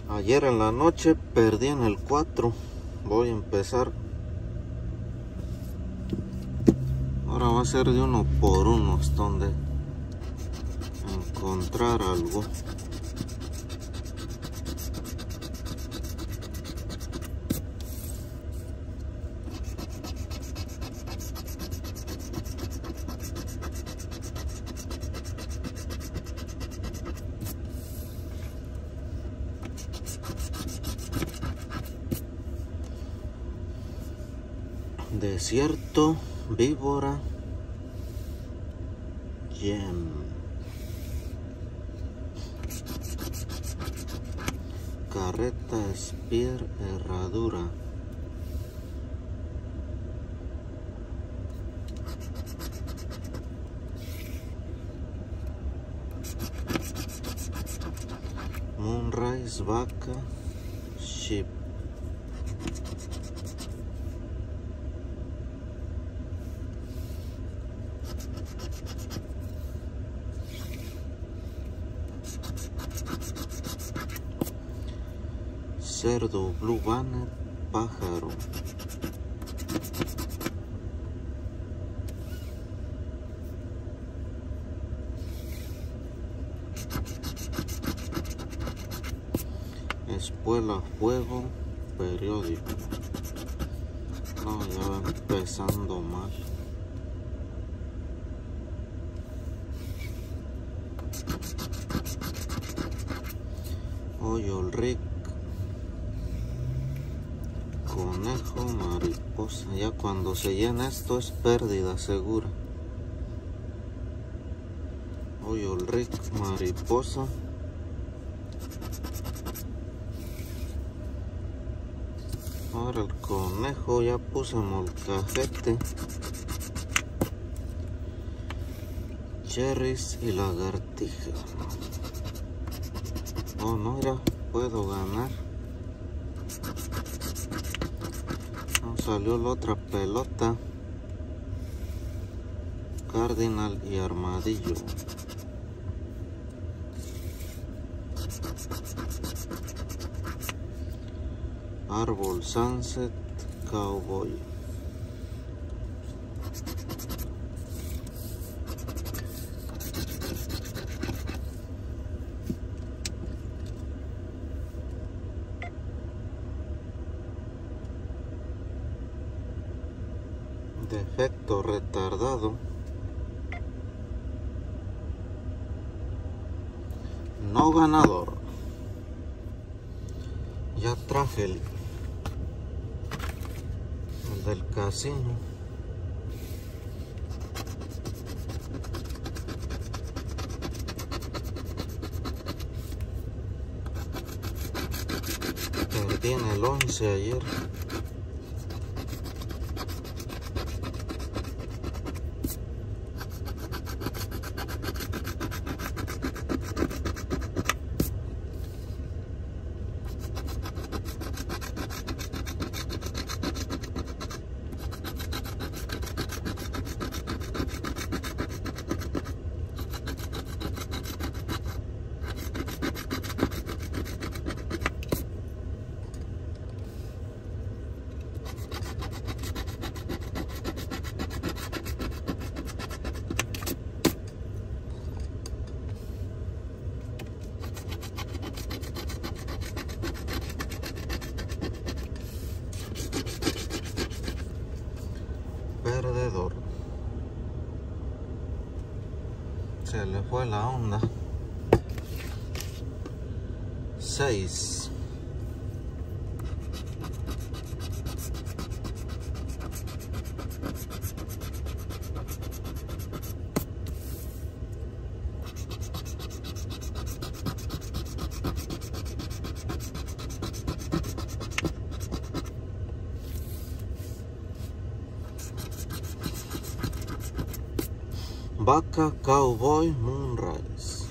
Ayer en la noche perdí en el 4. Voy a empezar. Ahora va a ser de uno por uno, hasta donde encontrar algo. Desierto, víbora, gem, carreta, spear, herradura, moonrise, vaca, sheep. Cerdo, blue banner, pájaro. Espuela, fuego, periódico. No, ya va empezando mal. Hoyo, rick, conejo, mariposa. Ya cuando se llena esto es pérdida segura. Hoyo, rick, mariposa. Ahora el conejo, ya puse molcajete, cherries y lagartija. Oh, no, ya puedo ganar. No, salió la otra pelota, cardinal y armadillo. Árbol, sunset, cowboy. Defecto, retardado. No ganador. Ya traje el del casino. Perdí en el 11 ayer. Perdedor. Se le fue la onda. 6. Vaca, cowboy, moonrise.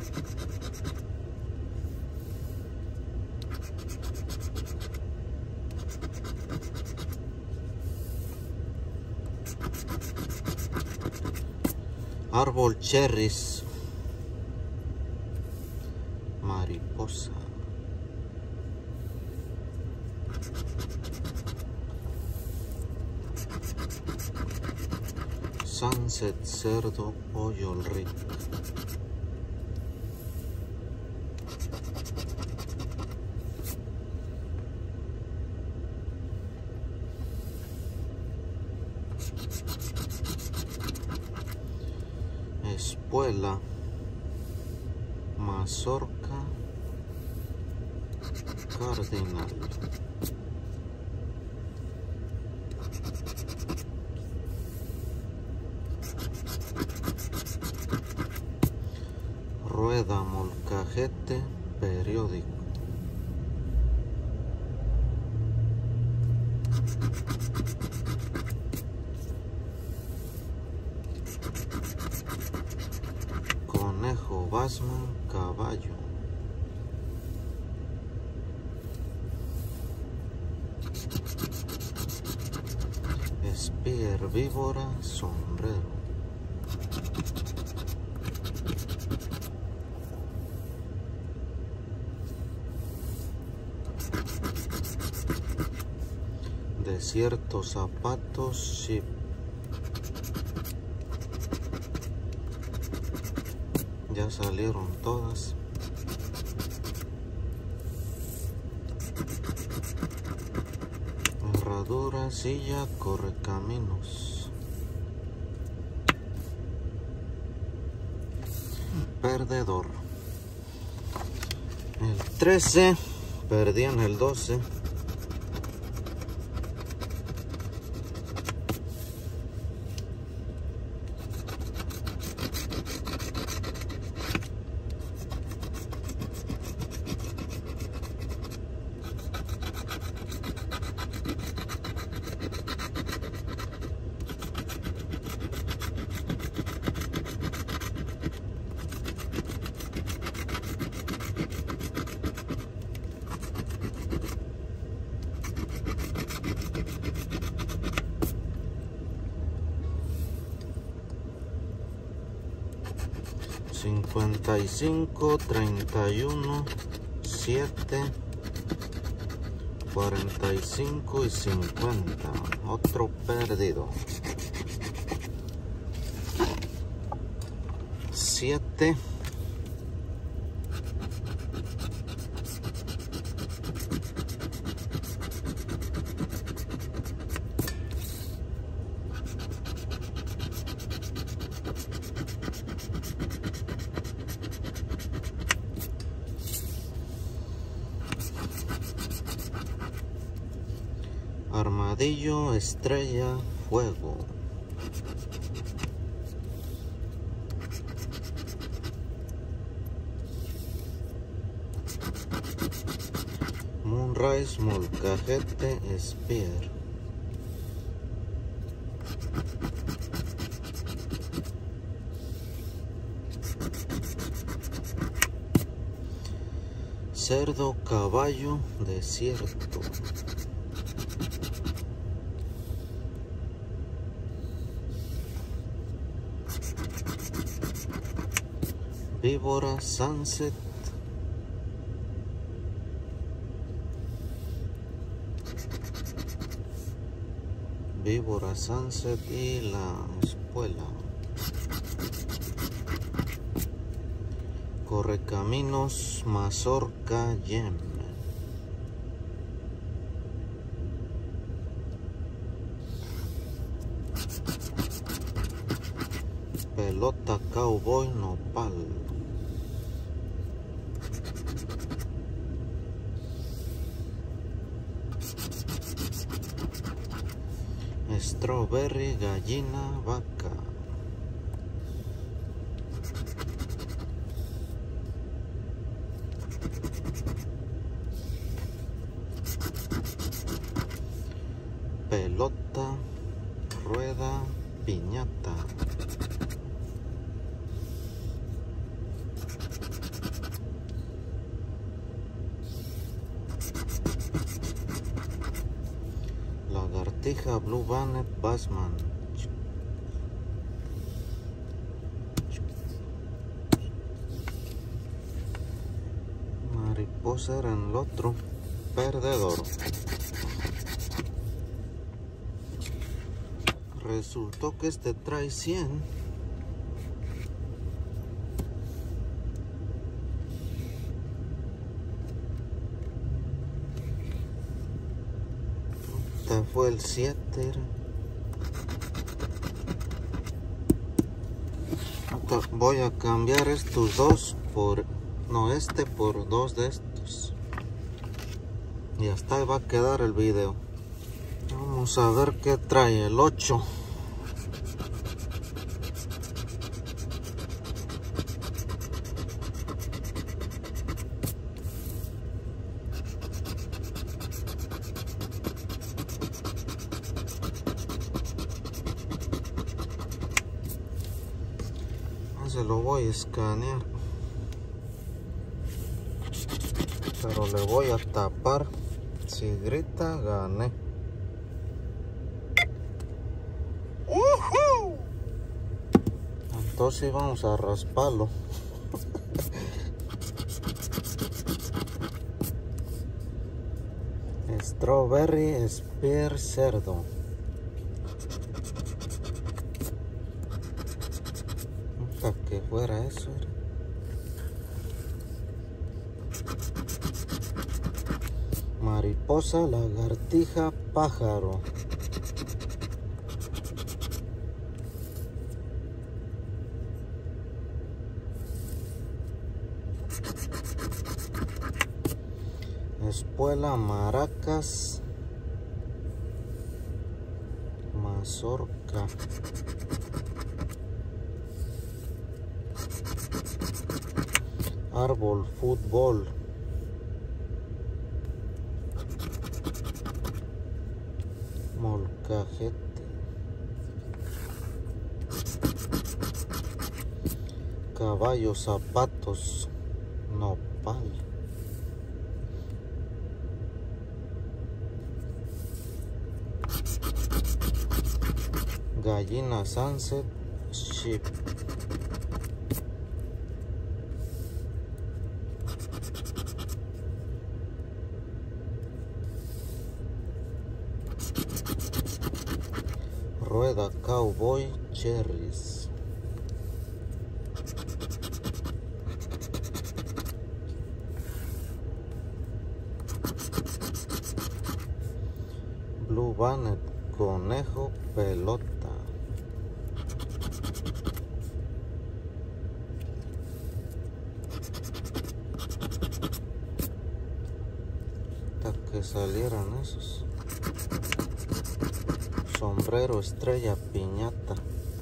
Árbol, cherries, mariposa. Sunset, cerdo, pollo, rico. Espuela, mazorca, cardinal. Rueda, molcajete, periódico. Conejo, basman, caballo. Espía, herbívora, sombrero. Desierto, zapatos, sheep. Ya salieron todas. Herradura, silla, correcaminos. Perdedor. El 13, perdí en el 12. $55, $31, $7, $45 y $50. Otro perdido. 7. Armadillo, estrella, fuego. Moonrise, molcajete, spear. Cerdo, caballo, desierto. Víbora, sunset. Víbora, sunset y la espuela. Correcaminos, mazorca, yem. Pelota, cowboy, nopal. Strawberry, gallina, vaca. Pelota, rueda, piñata. Lagartija, blue bonnet, bassman. Mariposa era en el otro perdedor. Resultó que este trae 100. Este fue el 7. Voy a cambiar estos dos por... No, este por dos de estos. Y hasta ahí va a quedar el video. Vamos a ver qué trae el 8. Se lo voy a escanear, pero le voy a tapar. Si grita, gané. Entonces vamos a rasparlo. Strawberry Spear Cerdo. Que fuera eso. Mariposa, lagartija, pájaro. Espuela, maracas, mazorca. Árbol, fútbol. Molcajete. Caballo, zapatos, nopal. Gallina, sunset, sheep. Rueda, cowboy, cherries. Blue Bonnet, conejo, pelota. Hasta que salieran esos. Sombrero, estrella, piñata.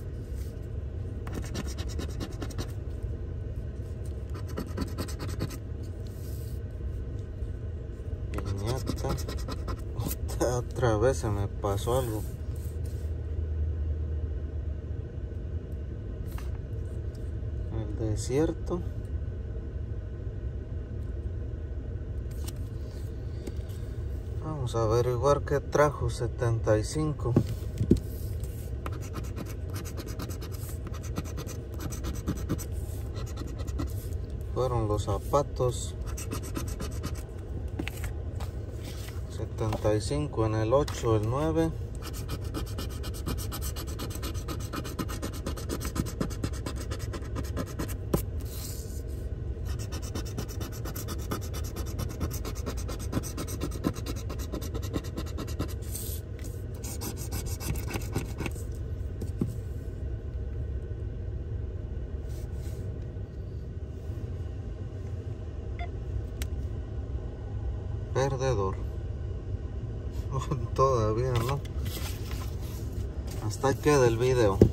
Piñata. Otra vez se me pasó algo. El desierto. Vamos a averiguar qué trajo 75. Fueron los zapatos. 75 en el 8, el 9. Perdedor. Todavía no. Hasta aquí queda el video.